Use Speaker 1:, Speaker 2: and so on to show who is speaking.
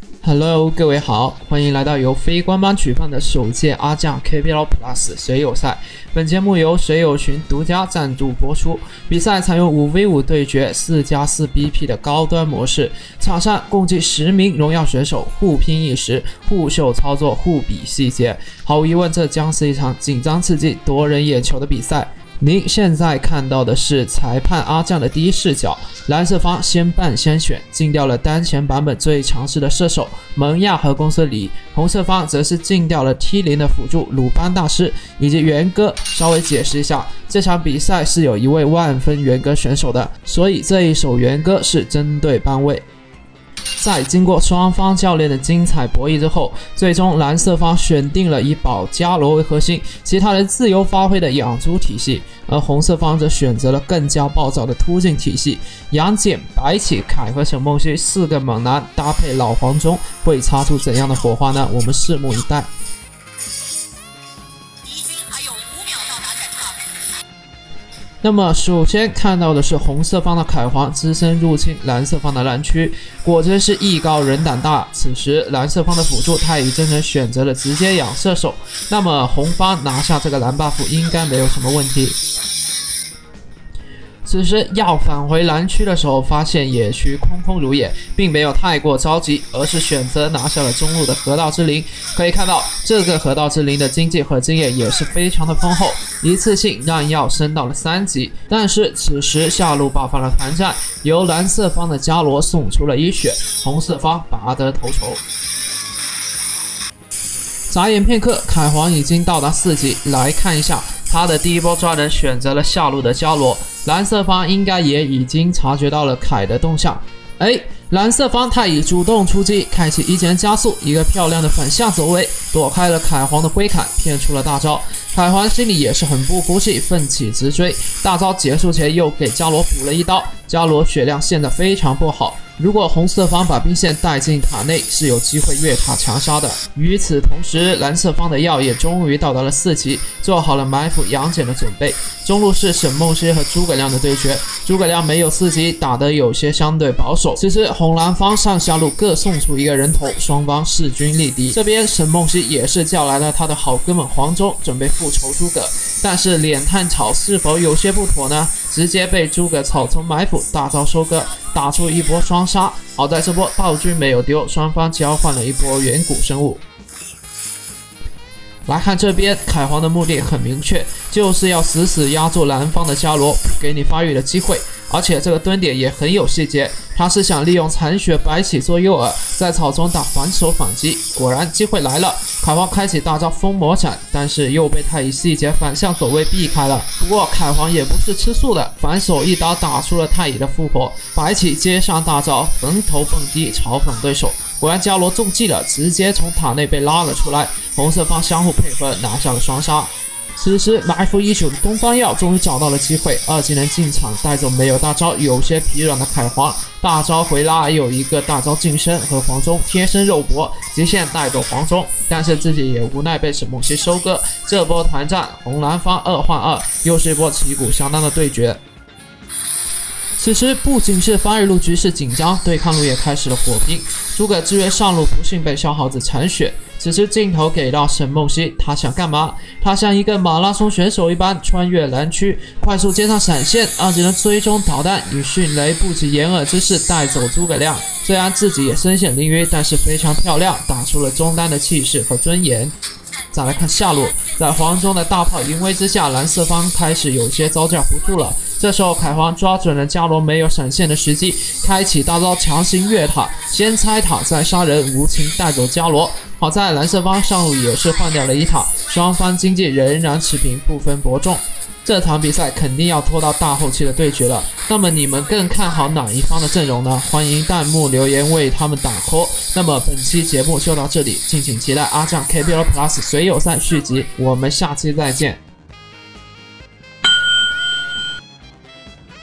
Speaker 1: Hello， 各位好，欢迎来到由非官方举办的首届阿将 KPL Plus 水友赛。本节目由水友群独家赞助播出。比赛采用5v5对决4+4BP 的高端模式，场上共计10名荣耀选手互拼一时，互秀操作，互比细节。毫无疑问，这将是一场紧张刺激、夺人眼球的比赛。您现在看到的是裁判阿将的第一视角，蓝色方先办先选，禁掉了当前版本最强势的射手蒙亚和公孙离，红色方则是禁掉了 T0 的辅助鲁班大师以及元歌。稍微解释一下，这场比赛是有一位万分元歌选手的，所以这一首元歌是针对班位。在经过双方教练的精彩博弈之后，最终蓝色方选定了以保伽罗为核心，其他人自由发挥的养猪体系，而红色方则选择了更加暴躁的突进体系。杨戬、白起、凯和沈梦溪4个猛男搭配老黄忠，会擦出怎样的火花呢？我们拭目以待。那么首先看到的是红色方的凯皇只身入侵蓝色方的蓝区，果真是艺高人胆大。此时蓝色方的辅助太乙真人选择了直接养射手，那么红方拿下这个蓝 buff 应该没有什么问题。此时要返回蓝区的时候，发现野区空空如也，并没有太过着急，而是选择拿下了中路的河道之灵。可以看到，这个河道之灵的经济和经验也是非常的丰厚，一次性让药升到了3级。但是此时下路爆发了团战，由蓝色方的伽罗送出了1血，红色方拔得头筹。眨眼片刻，凯皇已经到达4级。来看一下他的第一波抓人，选择了下路的伽罗。蓝色方应该也已经察觉到了凯的动向。蓝色方太乙主动出击，开启一键加速，一个漂亮的反向走位，躲开了凯皇的挥砍，骗出了大招。凯皇心里也是很不服气，奋起直追。大招结束前又给伽罗补了一刀，伽罗血量现在非常不好。如果红色方把兵线带进塔内，是有机会越塔强杀的。与此同时，蓝色方的药也终于到达了4级，做好了埋伏杨戬的准备。中路是沈梦溪和诸葛亮的对决，诸葛亮没有4级，打得有些相对保守。此时红蓝方上下路各送出一个人头，双方势均力敌。这边沈梦溪也是叫来了他的好哥们黄忠，准备复仇诸葛，但是脸探草是否有些不妥呢？直接被诸葛草丛埋伏，大招收割，打出一波双杀。好在这波道具没有丢，双方交换了一波远古生物。来看这边，凯皇的目的很明确，就是要死死压住蓝方的伽罗，不给你发育的机会。而且这个蹲点也很有细节，他是想利用残血白起做诱饵，在草丛打反手反击。果然机会来了，凯皇开启大招封魔斩，但是又被太乙细节反向走位避开了。不过凯皇也不是吃素的，反手一刀打出了太乙的复活。白起接上大招，横头蹦迪嘲讽对手。果然伽罗中计了，直接从塔内被拉了出来。红色方相互配合，拿下了双杀。此时埋伏已久的东方耀终于找到了机会，2技能进场带走没有大招有些疲软的凯皇，大招回拉，有一个大招近身和黄忠贴身肉搏，极限带走黄忠，但是自己也无奈被沈梦溪收割。这波团战红蓝方2换2，又是一波旗鼓相当的对决。此时不仅是番日路局势紧张，对抗路也开始了火拼。诸葛支援上路不幸被消耗子残血，此时镜头给到沈梦溪，他想干嘛？他像一个马拉松选手一般穿越蓝区，快速接上闪现，2技能追踪导弹，以迅雷不及掩耳之势带走诸葛亮。虽然自己也身陷囹圄，但是非常漂亮，打出了中单的气势和尊严。再来看下路，在黄忠的大炮淫威之下，蓝色方开始有些招架不住了。这时候凯皇抓准了伽罗没有闪现的时机，开启大招强行越塔，先拆塔再杀人，无情带走伽罗。好在蓝色方上路也是换掉了1塔，双方经济仍然持平，不分伯仲。这场比赛肯定要拖到大后期的对决了，那么你们更看好哪一方的阵容呢？欢迎弹幕留言为他们打 call。那么本期节目就到这里，敬请期待阿将 KPL Plus 水友赛续集，我们下期再见。